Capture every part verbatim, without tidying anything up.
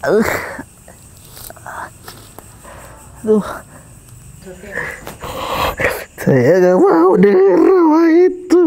Uh. Aduh. Saya gak mau dengar rawa itu.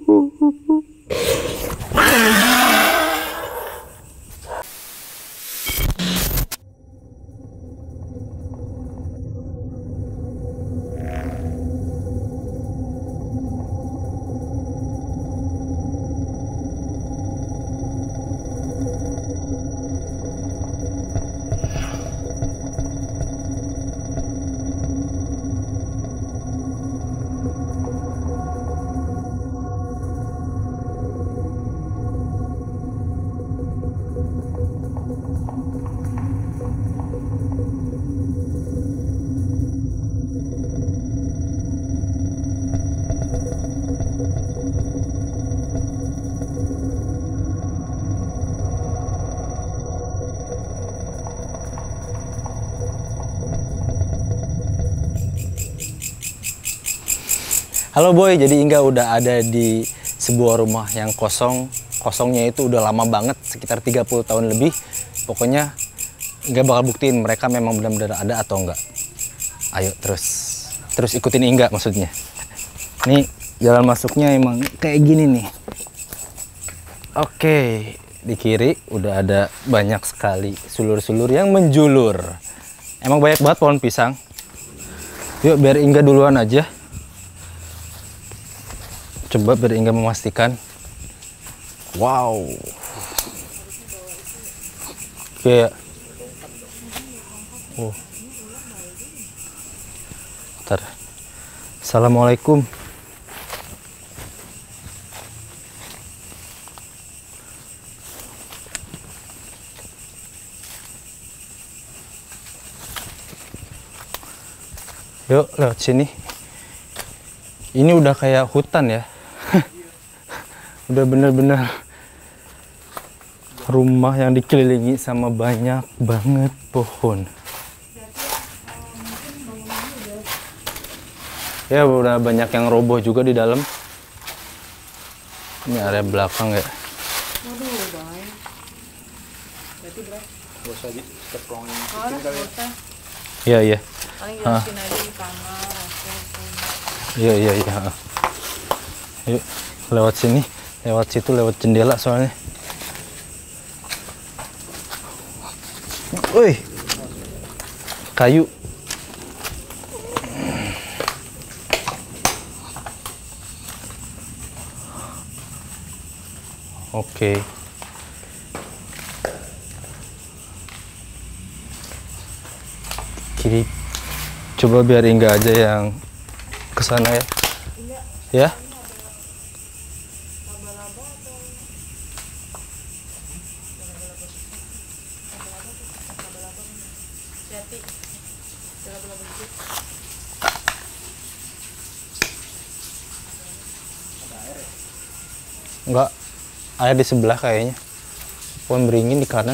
Halo boy, jadi Inga udah ada di sebuah rumah yang kosong. Kosongnya itu udah lama banget, sekitar tiga puluh tahun lebih. Pokoknya Inga bakal buktiin mereka memang benar-benar ada atau enggak. Ayo terus, terus ikutin Inga maksudnya. Nih jalan masuknya emang kayak gini nih. Oke, di kiri udah ada banyak sekali sulur-sulur yang menjulur. Emang banyak banget pohon pisang. Yuk biar Inga duluan aja. Coba biar Inga memastikan. Wow. Kayak oh. Bentar. Assalamualaikum. Yuk lewat sini. Ini udah kayak hutan ya. Udah bener-bener rumah yang dikelilingi sama banyak banget pohon. Ya udah banyak yang roboh juga di dalam. Ini area belakang ya. Waduh, baik. Berarti berapa? Gak usah di keplongin. Oh, gak usah. Iya, iya. Paling jelasin aja di kamar. Iya, iya, iya. Yuk, lewat sini. Lewat situ, lewat jendela soalnya. Wih, kayu. Oke. Kiri. Coba biar Inga aja yang kesana ya. Ya. Enggak, air di sebelah kayaknya. Pohon beringin di kanan.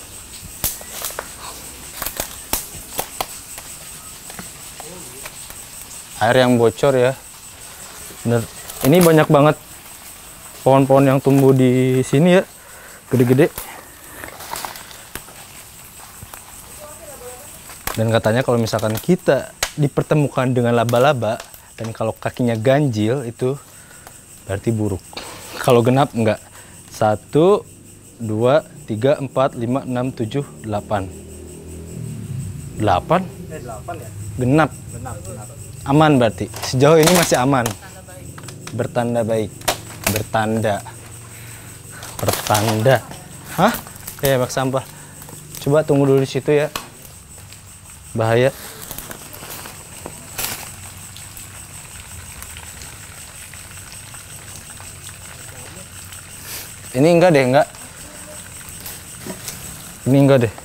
Air yang bocor ya. Bener. Ini banyak banget pohon-pohon yang tumbuh di sini ya. Gede-gede. Dan katanya kalau misalkan kita dipertemukan dengan laba-laba dan kalau kakinya ganjil itu berarti buruk. Kalau genap enggak. Satu, dua, tiga, empat, lima, enam, tujuh, delapan. Delapan? Eh, delapan ya? Genap. Genap, genap. Aman berarti. Sejauh ini masih aman. Bertanda baik. Bertanda. Bertanda. Hah? Ya, bak sampah. Coba tunggu dulu di situ ya. Bahaya. Ini enggak deh, enggak. Ini enggak deh.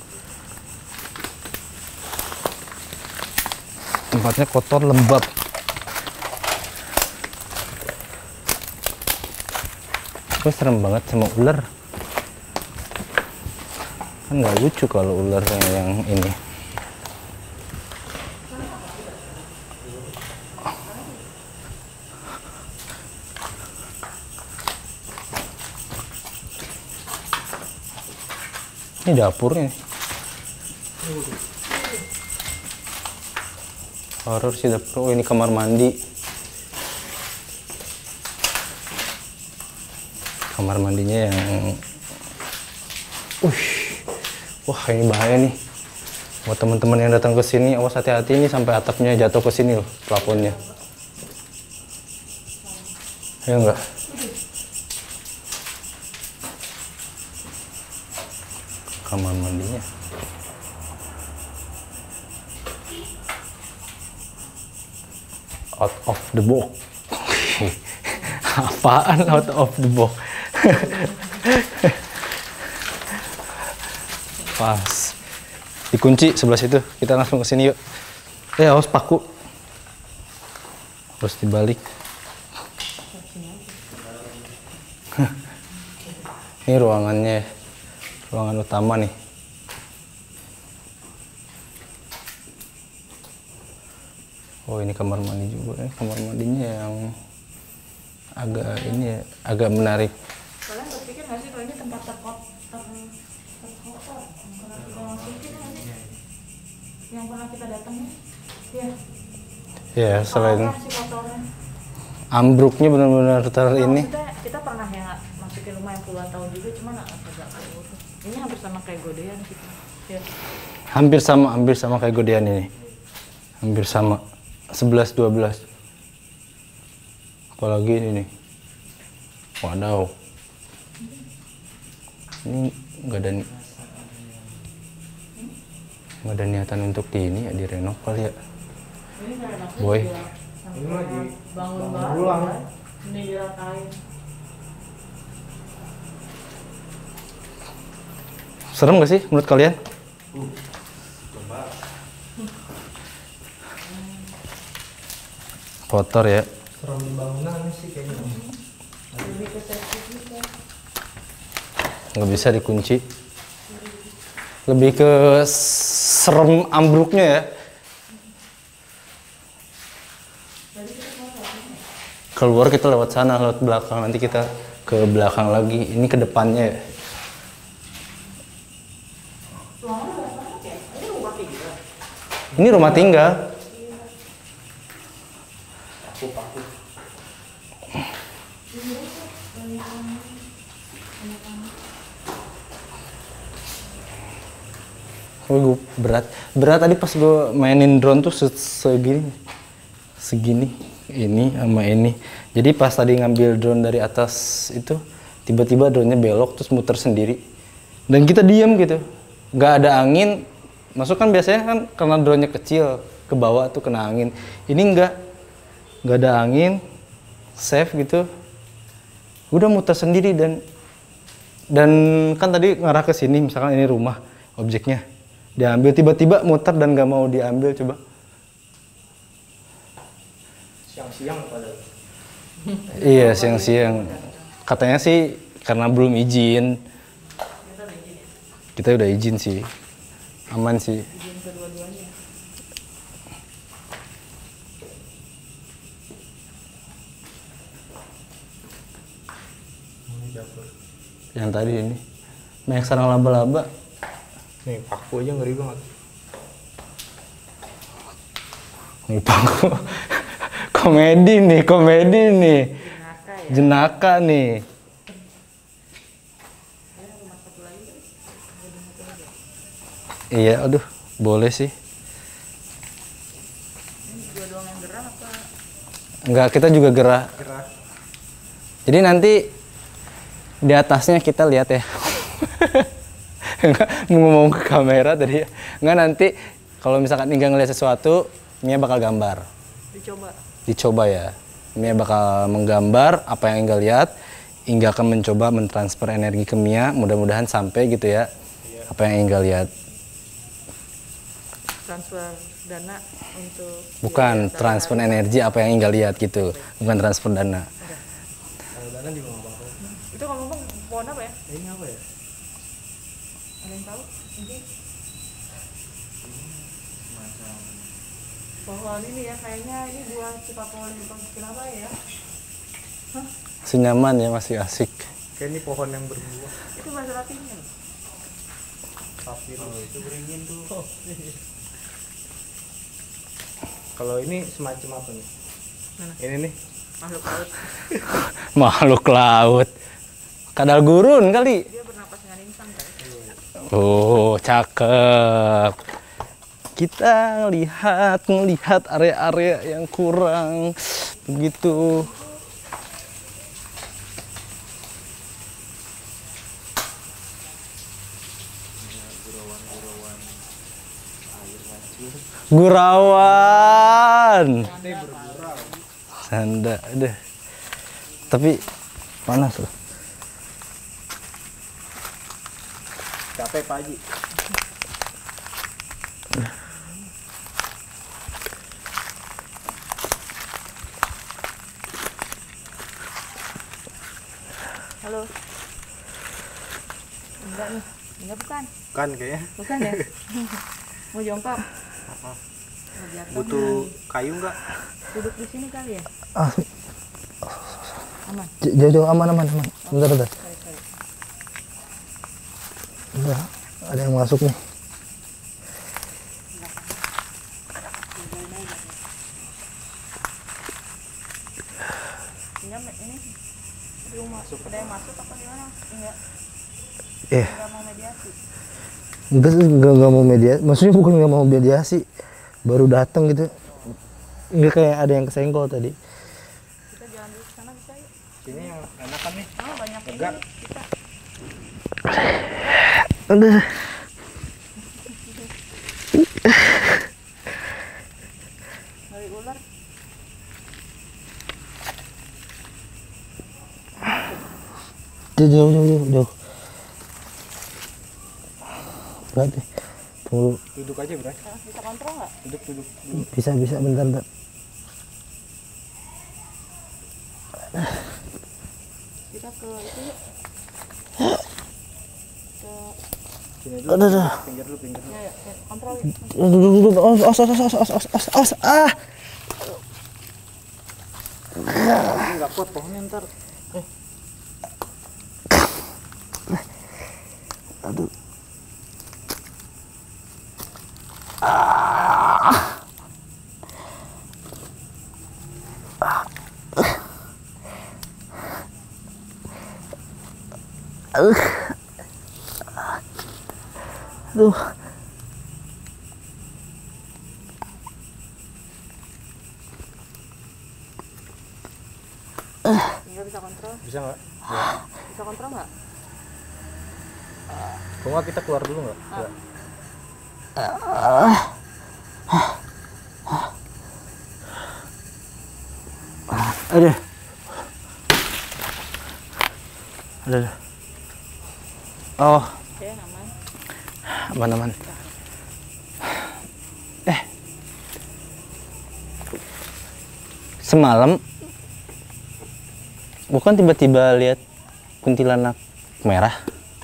Tempatnya kotor, lembab. Gue serem banget sama ular. Kan nggak lucu kalau ular yang ini. Ini dapurnya. Horor sih dapur. Oh, ini kamar mandi. Kamar mandinya yang uh. Wah, ini bahaya nih. Buat teman-teman yang datang ke sini, awas hati-hati nih sampai atapnya jatuh ke sini loh, plafonnya. Ya enggak? Kamar mandinya. Out of the box. Apaan out of the box? Pas. Dikunci sebelah situ. Kita langsung ke sini yuk. Eh, awas paku. Terus dibalik. Ini ruangannya. Ruangan utama nih. Oh, ini kamar mandi juga. Ini kamar mandinya yang agak ini ya, agak menarik. Kalian berpikir nggak sih kalau ini tempat terkot ter terkotor yang pernah kita masukin nggak sih? Yang pernah kita datangin? Ya. Ya, selain Parah sih kotornya. ambruknya benar-benar ter Nah, ini. Kita, kita pernah ya masukin rumah yang puluhan tahun juga, cuman agak kayak gitu. Ini hampir sama kayak godean gitu. Ya. Hampir sama, hampir sama kayak godean ini. Hampir sama. sebelas dua belas. Apalagi ini nih. Wadaw. Ini nggak ada ni- nggak ada niatan untuk di ini ya, direnov kali ya. Ini kayak anaknya Boy. juga sampai Ini mah di- bangun bangun baru ulang. kan. Ini diratain. Serem gak sih menurut kalian? Kotor ya. Serem di bangunan sih kayaknya. Lebih ke safety juga. Nggak bisa dikunci. Lebih ke serem ambruknya ya. Keluar kita lewat sana, lewat belakang. Nanti kita ke belakang lagi. Ini ke depannya ya. Ruangannya banyak banget ya. Ini rumah tinggal. Ini rumah tinggal. Paku-paku. Oh, gue berat. Berat tadi pas gue mainin drone tuh se- segini. Segini. Ini sama ini. Jadi pas tadi ngambil drone dari atas itu, tiba-tiba drone-nya belok terus muter sendiri. Dan kita diam gitu. Nggak ada angin. Masuk kan biasanya kan karena drone-nya kecil, ke bawah tuh kena angin. Ini enggak. Nggak ada angin. Safe gitu. Udah muter sendiri dan dan kan tadi ngarah ke sini, misalkan ini rumah objeknya. Diambil tiba-tiba muter dan nggak mau diambil, coba. Siang-siang padahal. Iya, siang-siang. Katanya sih karena belum izin. Kita udah izin sih. Aman sih. Izin kedua-duanya. Ini dapur. Yang tadi ini. Banyak sarang laba-laba. Nih paku aja ngeri banget. Nih paku. Komedi nih, komedi nih. Jenaka ya. Jenaka nih. Iya, aduh, boleh sih. Ini dua doang yang gerah apa? Enggak, kita juga gerah. Gerah. Jadi nanti di atasnya kita lihat ya. Enggak, mau ngomong ke kamera tadi ya. Enggak, nanti kalau misalkan Inga ngeliat sesuatu, Mia bakal gambar. Dicoba. Dicoba ya. Mia bakal menggambar apa yang Inga lihat. Inga akan mencoba mentransfer energi ke Mia. Mudah-mudahan sampai gitu ya. Apa yang Inga lihat. Transfer dana untuk Bukan biaya transfer sehari-hari. energi apa yang Inga lihat gitu. Bukan transfer dana. Kalau dana juga nggak apa-apa. Itu ngomong pohon apa ya? Eh, ini apa ya? Ada yang tahu? Mungkin pohon ini ya, kayaknya ini buah cipapoli kenapa ya? Hah? Senyaman ya, masih asik. Kayak ini pohon yang berbuah. Itu bahasa latinnya loh. Papirus itu beringin tuh. Kalau ini semacam apa nih? Mana? Ini nih. Makhluk laut. Makhluk laut. Kadal gurun kali. Dia bernapas dengan insang kan? Oh, cakep. Kita lihat melihat area-area yang kurang begitu. Gurauan. Sanda deh. Tapi panas loh. Capek Pak Haji. Halo. Enggak nih. Enggak bukan. Kan kayaknya. Bukan ya? Mau jongkok. Mau jatuh. Butuh kayu nggak? Duduk di sini kali ya? Ah, Aman. jauh-jauh aman aman aman. Bentar bentar. Sorry, sorry. Bentar. Ada yang masuk nih. Enggak, ini rumah masuk. Ada yang masuk apa gimana? Enggak. Eh, Enggak mau mediasi. enggak sih, enggak, enggak mau mediasi. Maksudnya bukan enggak mau mediasi. Baru datang gitu. Enggak kayak ada yang kesenggol tadi. Kita jalan dulu ke sana bisa yuk. Sini yang enakan nih. Oh, banyak ini Enggak. kita. Aduh. Dari ular. Jauh jauh jauh jauh. jauh. Berarti. Tunggu. Duduk aja bro. Eh, bisa kontrol nggak? Duduk duduk. duduk. Bisa bisa bentar bentar. Kita ke itu yuk. Ke Sini dulu. Aduh, aduh. Pinggir dulu pinggir dulu. ya, ya, ya, kontrol yuk. Duduk duduk duduk. Os os os os os os os os. Ah. Ini nggak kuat pohonnya ntar. Aduh. Aduh. Aduh. Enggak bisa kontrol. Bisa nggak? Bisa kontrol nggak? Kok nggak kita keluar dulu nggak? Ah. Nggak. Aduh. Aduh. Oh, Oke, aman. aman-aman. Eh. Semalam bukan tiba-tiba lihat kuntilanak merah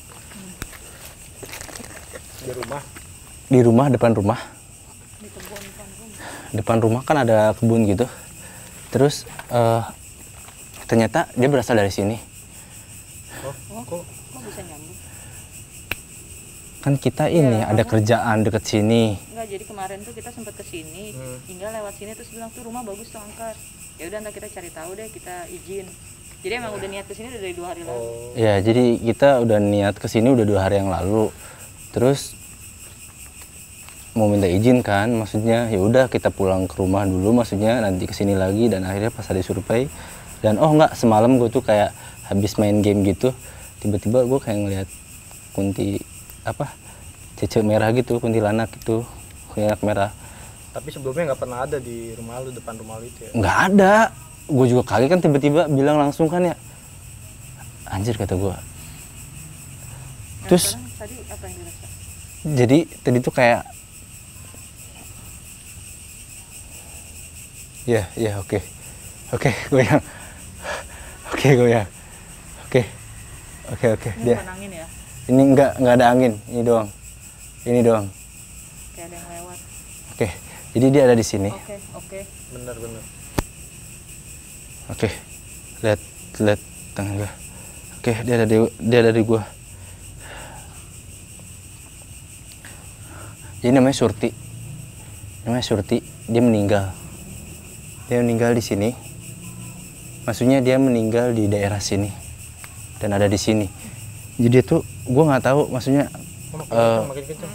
Di rumah. di rumah, depan rumah. Di kebun depan rumah. Depan rumah kan ada kebun gitu. Terus eh, ternyata dia berasal dari sini. Oh, kok? Kok bisa nyambung? Kan kita ini Iya, ada kamu- kerjaan deket sini. Enggak, jadi kemarin tuh kita sempat ke sini, Hmm. hingga lewat sini terus bilang tuh rumah bagus tuh angker. Ya udah, ntar kita cari tahu deh, kita izin. Jadi emang udah niat ke sini udah dari dua hari lalu. Oh, Ya, jadi kita udah niat ke sini udah dua hari yang lalu. Terus mau minta izin kan, maksudnya ya udah kita pulang ke rumah dulu, maksudnya nanti ke sini lagi. Dan akhirnya pas ada survei dan oh enggak, semalam gue tuh kayak habis main game gitu, tiba-tiba gue kayak ngeliat kunti apa cece merah gitu, kuntilanak gitu, kuntilanak merah. tapi sebelumnya nggak pernah ada di rumah lu, depan rumah lu itu ya? Nggak ada, gue juga kaget kan, tiba-tiba bilang langsung kan ya, anjir kata gue. Nah, Terus sekarang tadi apa yang dirasa? jadi tadi tuh kayak ya ya oke oke goyang, oke goyang, oke oke oke Ini dia bukan angin ya? ini nggak nggak ada angin, ini doang, ini doang. Kayak ada yang lewat. Oke, jadi dia ada di sini. Oke, oke. Bener-bener. Oke, lihat lihat tangan gua. Oke, dia ada di dia ada di gua. Jadi namanya Surti. Namanya Surti, dia meninggal. Dia meninggal di sini. Maksudnya dia meninggal di daerah sini. Dan ada di sini. Jadi tuh gue nggak tahu maksudnya Oh, makin eh, kencang, makin kencang.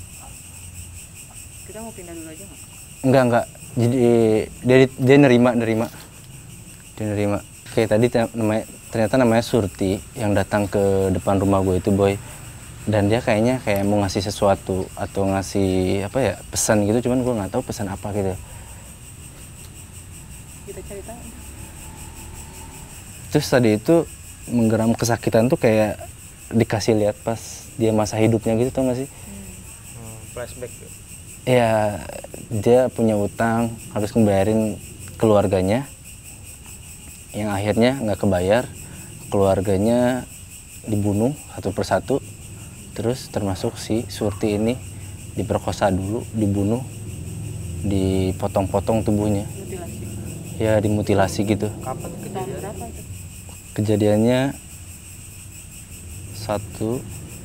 Kita mau pindah dulu aja nggak? enggak enggak. Jadi dia dia nerima nerima. Dia nerima. Kayak tadi te- namanya ternyata namanya Surti yang datang ke depan rumah gue itu boy. Dan dia kayaknya kayak mau ngasih sesuatu atau ngasih apa ya pesan gitu, cuman gue nggak tahu pesan apa gitu. Kita cari tahu. Terus tadi itu menggeram kesakitan tuh kayak dikasih lihat pas dia masa hidupnya gitu, tau gak sih? Hmm, flashback ya. Ya dia punya utang harus ngebayarin keluarganya, yang akhirnya nggak kebayar, keluarganya dibunuh satu persatu, terus termasuk si Surti ini diperkosa dulu, dibunuh, dipotong-potong tubuhnya, Mutilasi. ya dimutilasi gitu. Kapan Tahun kejadian? berapa itu? Kejadiannya satu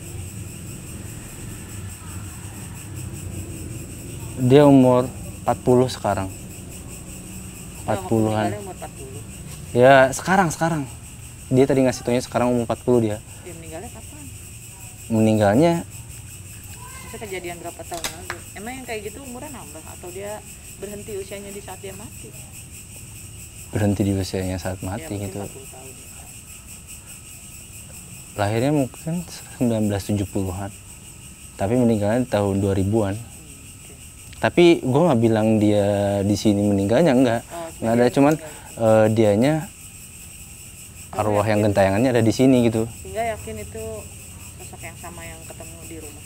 dia umur empat puluh sekarang, empat puluhan. Meninggalnya umur empat puluh. Ya sekarang sekarang dia tadi ngasih taunya sekarang umur empat puluh dia. Dia meninggalnya kapan? Meninggalnya Maksudnya kejadian berapa tahun lalu? Emang yang kayak gitu umurnya nambah atau dia berhenti usianya di saat dia mati? berhenti di usianya saat mati Ya, mungkin gitu. empat puluh tahun. Lahirnya mungkin sembilan belas tujuh puluhan, tapi meninggalnya di tahun dua ribuan. Hmm, oke. Tapi gue nggak bilang dia di sini meninggalnya, enggak, Oh, nggak ada, cuman eh, dianya arwah yang gentayangannya ada di sini gitu. Sehingga yakin itu sosok yang sama yang ketemu di rumah.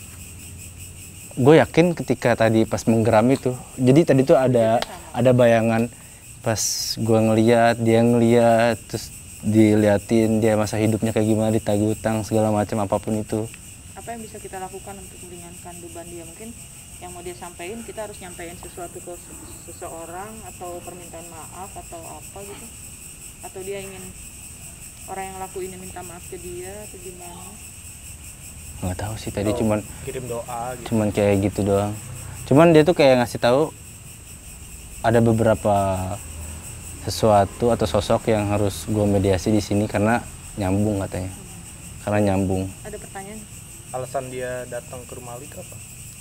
Gue yakin ketika tadi pas menggeram itu, jadi tadi tuh ada ada bayangan pas gue ngeliat, dia ngeliat, terus diliatin dia masa hidupnya kayak gimana, ditagih utang segala macam apapun itu. Apa yang bisa kita lakukan untuk meringankan beban dia? Mungkin yang mau dia sampaikan, kita harus nyampein sesuatu ke seseorang atau permintaan maaf atau apa gitu, atau dia ingin orang yang laku ini minta maaf ke dia atau gimana? Nggak tahu sih tadi, Oh, cuman kirim doa gitu. cuman kayak gitu doang. Cuman dia tuh kayak ngasih tahu ada beberapa sesuatu atau sosok yang harus gue mediasi di sini karena nyambung katanya, karena nyambung. Ada pertanyaan? Alasan dia datang ke rumah lu itu apa?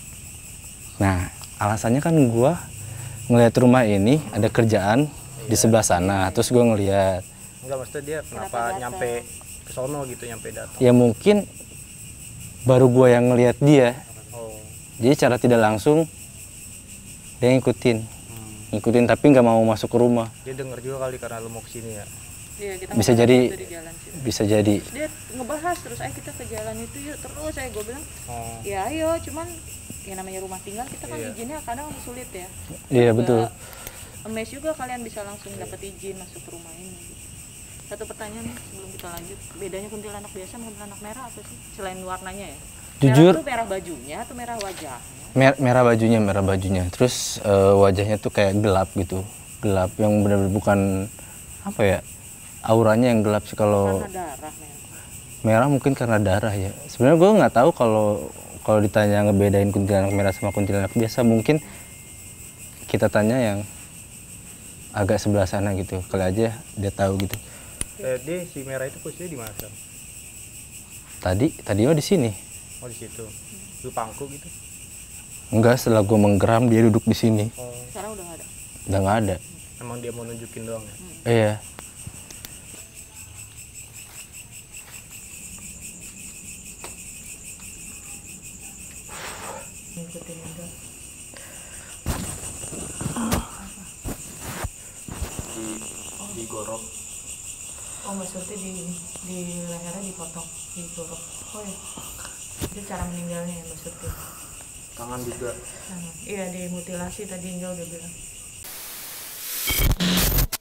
Nah alasannya kan gue ngelihat rumah ini ada kerjaan di sebelah sana, terus gue ngelihat Enggak, maksudnya dia kenapa Kenapa datang? nyampe ke sono gitu, nyampe datang. ya mungkin baru gue yang ngelihat dia, Oh. jadi secara tidak langsung dia ngikutin Hmm. ngikutin tapi nggak mau masuk ke rumah. Dia denger juga kali karena lu mau kesini ya. Iya, kita Bisa ngobrol jadi- waktu di jalan sih. Bisa jadi. Dia ngebahas terus, ayo kita ke jalan itu yuk terus. Saya gue bilang, Oh. ya ayo, cuman ya namanya rumah tinggal kita kan Iya. izinnya kadang sulit ya. Iya Juga betul. Amaze juga kalian bisa langsung dapat izin masuk ke rumah ini. Gitu. Satu pertanyaan nih, sebelum kita lanjut, bedanya kuntilanak biasa sama kuntilanak merah apa sih? Selain warnanya ya? Jujur- Merah tuh merah bajunya atau merah wajahnya? Mer- merah bajunya, merah bajunya. Terus eh, wajahnya tuh kayak gelap gitu, gelap yang benar-benar bukan apa ya, auranya yang gelap sih. Kalau Karena darah merah. merah mungkin karena darah ya. Sebenarnya gue nggak tahu kalau kalau ditanya ngebedain kuntilanak merah sama kuntilanak biasa, mungkin kita tanya yang agak sebelah sana gitu, kali aja dia tahu gitu. Eh, dia si merah itu posisinya di mana sekarang? Tadi tadi mah di sini. Oh, di situ. Lu pangku gitu. Enggak, setelah gue menggeram dia duduk di sini. Oh, Sekarang udah nggak ada. Udah nggak ada. emang dia mau nunjukin doang ya. Iya. Ngikutin udah. Di digorok. Oh, Mbak Surti di di lehernya dipotong, digorok. Oh ya. Itu cara meninggalnya ya Mbak Surti. Tangan juga. Nah, iya dimutilasi tadi Inga udah bilang.